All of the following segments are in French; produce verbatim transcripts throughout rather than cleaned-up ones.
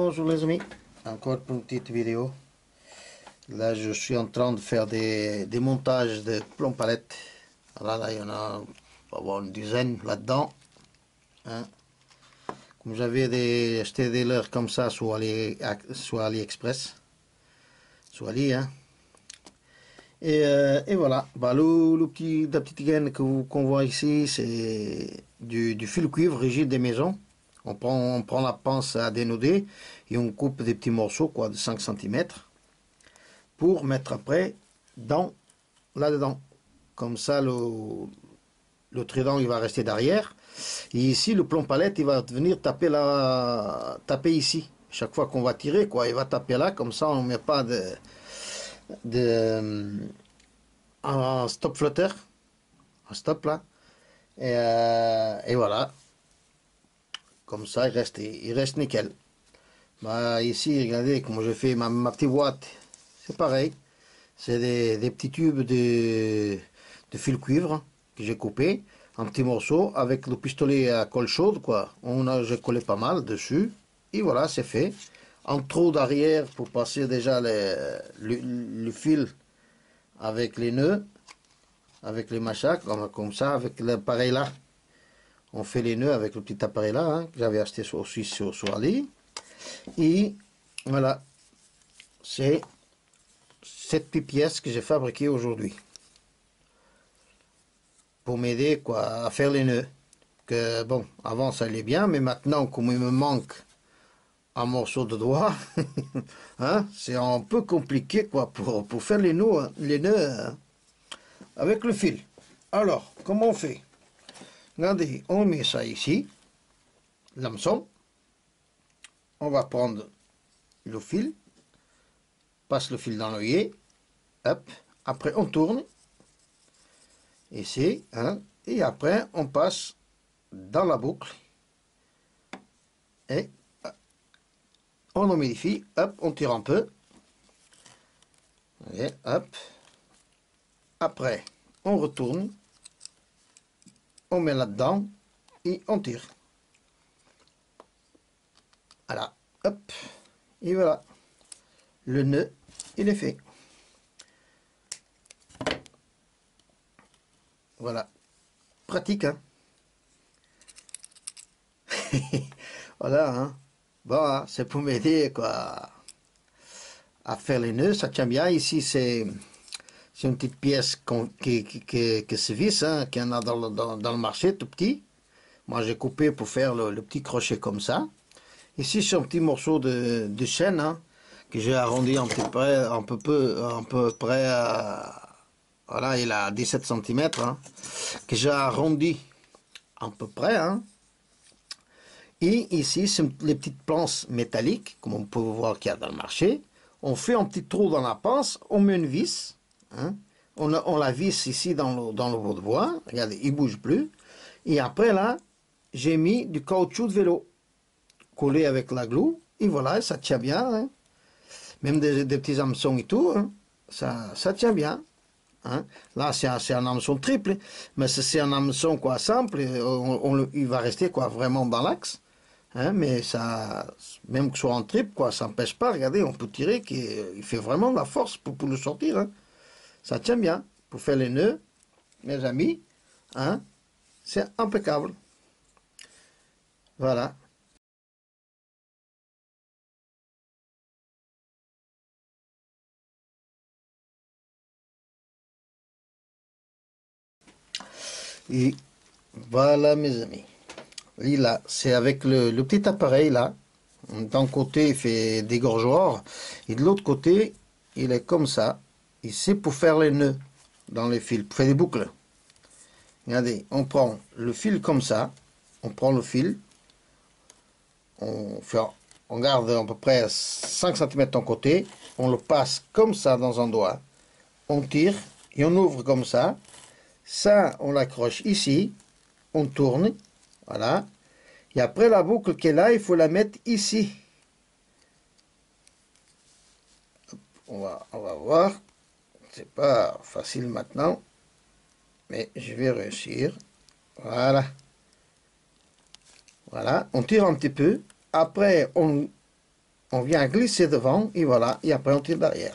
Bonjour les amis, encore une petite vidéo. Là je suis en train de faire des, des montages de plomb palette. Voilà, là il y en a, on va avoir une dizaine là-dedans. Hein. Comme j'avais des, acheté des leurres comme ça sur, Ali, sur AliExpress. Sur Ali, hein. Et, euh, et voilà, bah, le, le petit, la petite gaine qu'on voit ici, c'est du, du fil cuivre rigide des maisons. On prend, on prend la pince à dénoder et on coupe des petits morceaux quoi, de cinq centimètres pour mettre après dans là-dedans. Comme ça, le, le trident il va rester derrière. Et ici, le plomb palette, il va venir taper, là, taper ici. Chaque fois qu'on va tirer, quoi, il va taper là. Comme ça, on ne met pas de, de un stop flotteur. Un stop là. Et, euh, et voilà. Comme ça, il reste, il reste nickel. Bah, ici, regardez comment je fais ma, ma petite boîte. C'est pareil. C'est des, des petits tubes de, de fil cuivre que j'ai coupé en petits morceaux avec le pistolet à colle chaude, quoi. On a, j'ai collé pas mal dessus. Et voilà, c'est fait. Un trou d'arrière pour passer déjà les, le, le fil avec les nœuds, avec les machacs, comme, comme ça, avec l'appareil là. On fait les nœuds avec le petit appareil là, hein, que j'avais acheté aussi sur, sur Ali. Et voilà, c'est cette petite pièce que j'ai fabriquée aujourd'hui pour m'aider quoi à faire les nœuds. Que bon, avant ça allait bien, mais maintenant comme il me manque un morceau de doigt, hein, c'est un peu compliqué quoi pour, pour faire les nœuds, hein, les nœuds hein, avec le fil. Alors, comment on fait? Regardez, on met ça ici, l'hameçon. On va prendre le fil, passe le fil dans l'œillet, hop, après on tourne, ici, hein, et après on passe dans la boucle, et on humidifie, hop, on tire un peu, et hop, après on retourne, on met là-dedans, et on tire. Voilà, hop, et voilà, le nœud, il est fait. Voilà, pratique, hein. Voilà, hein. Bon, hein, c'est pour m'aider, quoi, à faire les nœuds, ça tient bien. Ici, c'est c'est une petite pièce qui, qui, qui, qui se visse, hein, qu'il y en a dans le, dans, dans le marché, tout petit. Moi, j'ai coupé pour faire le, le petit crochet comme ça. Ici, c'est un petit morceau de, de chaîne, hein, que j'ai arrondi un peu près, un peu, peu, un peu près à, voilà, il a dix-sept centimètres, hein, que j'ai arrondi à peu près, hein. Et ici, c'est les petites planches métalliques, comme on peut voir qu'il y a dans le marché. On fait un petit trou dans la pince, on met une vis, hein. on, on la visse ici dans le, dans le bout de bois. Regardez, il ne bouge plus. Et après là, j'ai mis du caoutchouc de vélo, collé avec la glue. Et voilà, ça tient bien. Hein. Même des, des petits hameçons et tout, hein. ça, ça tient bien. Hein. Là, c'est un, un hameçon triple, mais c'est un hameçon quoi, simple. On, on, il va rester quoi, vraiment dans l'axe. Hein, mais ça, même que ce soit en triple, quoi, ça n'empêche pas, regardez, on peut tirer, qu'il il fait vraiment de la force pour, pour le sortir. Hein. Ça tient bien. Pour faire les nœuds, mes amis, hein, c'est impeccable. Voilà. Et voilà, mes amis. Et là, c'est avec le, le petit appareil, là. D'un côté, il fait des gorgeoirs, et de l'autre côté, il est comme ça. Et c'est pour faire les nœuds dans les fils, pour faire des boucles. Regardez, on prend le fil comme ça, on prend le fil, on, fait, on garde à peu près cinq centimètres d'un côté, on le passe comme ça dans un doigt, on tire et on ouvre comme ça. Ça, on l'accroche ici, on tourne, voilà. Et après la boucle qui est là, il faut la mettre ici. On va, on va voir. C'est pas facile maintenant, mais je vais réussir. Voilà. Voilà, on tire un petit peu. Après, on, on vient glisser devant, et voilà, et après on tire derrière.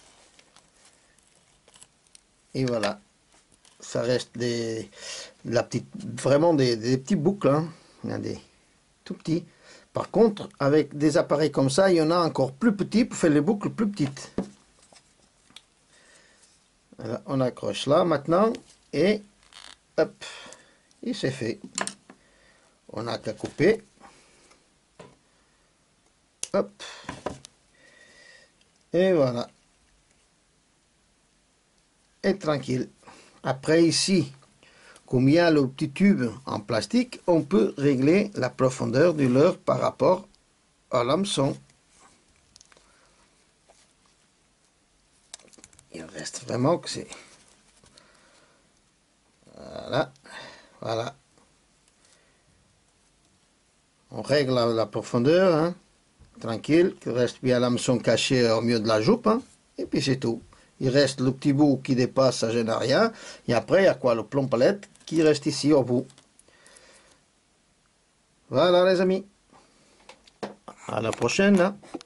Et voilà, ça reste des, la petite, vraiment des, des petits boucles, hein. Il y a des tout petits. Par contre, avec des appareils comme ça, il y en a encore plus petits pour faire les boucles plus petites. Voilà, on accroche là maintenant, et hop, et c'est fait. On n'a qu'à couper. Hop. Et voilà. Et tranquille. Après ici, comme il y a le petit tube en plastique, on peut régler la profondeur du leurre par rapport à l'hameçon. Il reste vraiment que c'est... Voilà. Voilà. On règle la, la profondeur, hein. Tranquille, qu'il reste bien l'hameçon caché au milieu de la jupe, hein. Et puis c'est tout. Il reste le petit bout qui dépasse, ça gêne rien. Et après, il y a quoi? Le plomb palette qui reste ici au bout. Voilà les amis. À la prochaine, hein.